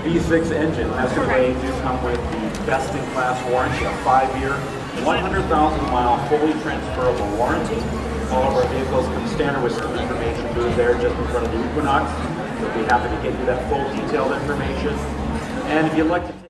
V6 engine. That's going to do come with the best-in-class warranty, a 5-year, 100,000-mile, fully transferable warranty. All of our vehicles come standard with some information booth there just in front of the Equinox. We'll be happy to get you that full detailed information. And if you'd like to